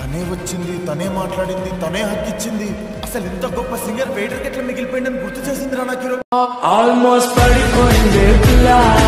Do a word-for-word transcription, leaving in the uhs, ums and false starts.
తనే వచ్చింది, తనే మాట్లాడింది, తనే హక్కిచ్చింది. అసలు ఇంత గొప్ప సింగర్ వెయిటర్ ఎట్లా మిగిలిపోయిందని గుర్తు చేసిందిరా నాకు. ఆల్మోస్ట్ పడిపోయింది